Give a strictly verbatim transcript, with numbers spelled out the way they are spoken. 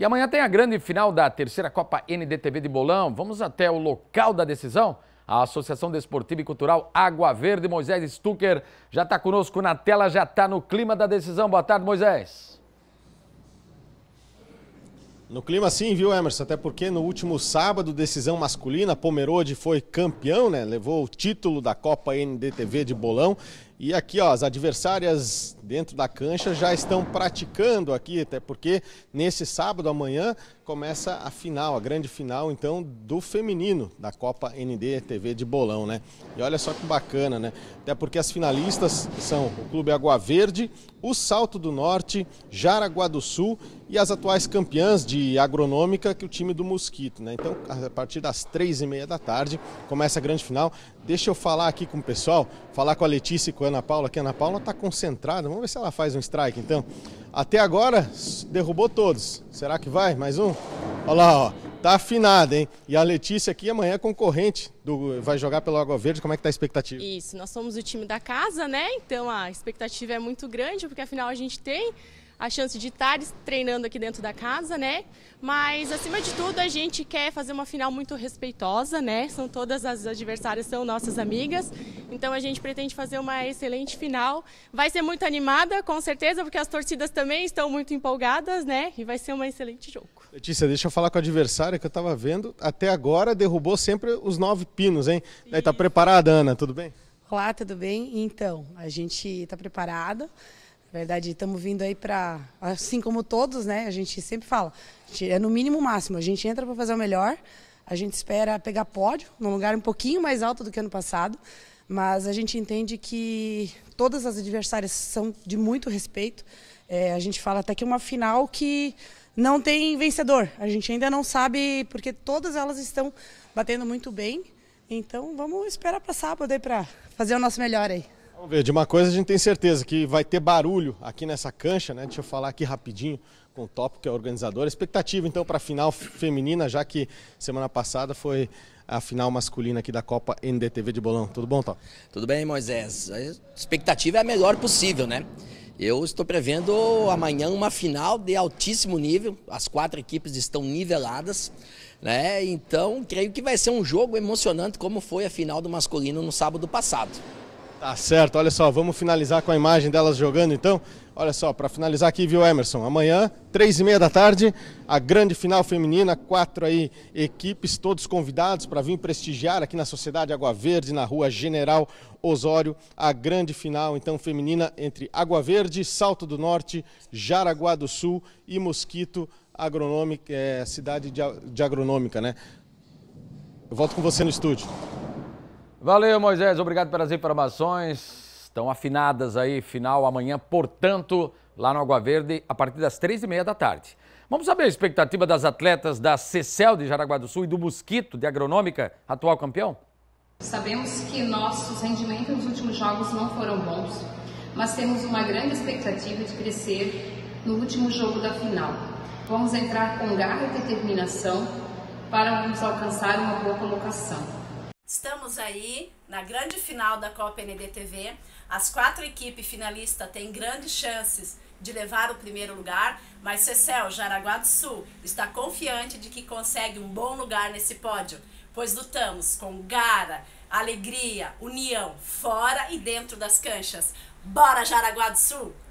E amanhã tem a grande final da terceira Copa N D T V de Bolão. Vamos até o local da decisão. A Associação Desportiva e Cultural Água Verde. Moisés Stucker já está conosco na tela, já está no clima da decisão. Boa tarde, Moisés. No clima sim, viu, Emerson? Até porque no último sábado, decisão masculina, Pomerode foi campeão, né? Levou o título da Copa N D T V de Bolão. E aqui, ó, as adversárias dentro da cancha já estão praticando aqui, até porque nesse sábado, amanhã, começa a final, a grande final, então, do feminino da Copa N D T V de Bolão, né? E olha só que bacana, né? Até porque as finalistas são o Clube Água Verde, o Salto do Norte, Jaraguá do Sul e as atuais campeãs de agronômica, que é o time do Mosquito, né? Então, a partir das três e meia da tarde, começa a grande final. Deixa eu falar aqui com o pessoal, falar com a Letícia e com a Ana Paula, que a Ana Paula está concentrada. Vamos ver se ela faz um strike, então. Até agora, derrubou todos. Será que vai? Mais um? Olha lá, ó. Tá afinada, hein? E a Letícia aqui amanhã é concorrente, do, vai jogar pelo Água Verde. Como é que tá a expectativa? Isso, nós somos o time da casa, né? Então a expectativa é muito grande, porque afinal a gente tem a chance de estar treinando aqui dentro da casa, né? Mas, acima de tudo, a gente quer fazer uma final muito respeitosa, né? São todas as adversárias, são nossas amigas. Então, a gente pretende fazer uma excelente final. Vai ser muito animada, com certeza, porque as torcidas também estão muito empolgadas, né? E vai ser um excelente jogo. Letícia, deixa eu falar com a adversária que eu estava vendo. Até agora, derrubou sempre os nove pinos, hein? Daí, tá preparada, Ana? Tudo bem? Olá, tudo bem? Então, a gente está preparada. Na verdade, estamos vindo aí para, assim como todos, né? A gente sempre fala, a gente é no mínimo o máximo. A gente entra para fazer o melhor, a gente espera pegar pódio, num lugar um pouquinho mais alto do que ano passado, mas a gente entende que todas as adversárias são de muito respeito. É, a gente fala até que é uma final que não tem vencedor. A gente ainda não sabe, porque todas elas estão batendo muito bem. Então, vamos esperar para sábado aí para fazer o nosso melhor aí. Vamos ver, de uma coisa a gente tem certeza, que vai ter barulho aqui nessa cancha, né? Deixa eu falar aqui rapidinho com o Top, que é o organizador. Expectativa então para a final feminina, já que semana passada foi a final masculina aqui da Copa N D T V de Bolão. Tudo bom, Top? Tudo bem, Moisés. A expectativa é a melhor possível, né? Eu estou prevendo amanhã uma final de altíssimo nível, as quatro equipes estão niveladas, né? Então, creio que vai ser um jogo emocionante como foi a final do masculino no sábado passado. Tá certo, olha só, vamos finalizar com a imagem delas jogando então. Olha só, para finalizar aqui, viu, Emerson? Amanhã, três e meia da tarde, a grande final feminina, quatro aí equipes, todos convidados para vir prestigiar aqui na Sociedade Água Verde, na rua General Osório, a grande final então feminina entre Água Verde, Salto do Norte, Jaraguá do Sul e Mosquito Agronômica, é, cidade de, de agronômica, né? Eu volto com você no estúdio. Valeu, Moisés. Obrigado pelas informações. Estão afinadas aí, final amanhã, portanto, lá no Água Verde, a partir das três e meia da tarde. Vamos saber a expectativa das atletas da CECEL de Jaraguá do Sul e do Mosquito de Agronômica, atual campeão? Sabemos que nossos rendimentos nos últimos jogos não foram bons, mas temos uma grande expectativa de crescer no último jogo da final. Vamos entrar com garra e determinação para nos alcançar uma boa colocação. Estamos aí na grande final da Copa N D T V. As quatro equipes finalistas têm grandes chances de levar o primeiro lugar, mas CECEL Jaraguá do Sul está confiante de que consegue um bom lugar nesse pódio, pois lutamos com garra, alegria, união, fora e dentro das canchas. Bora, Jaraguá do Sul!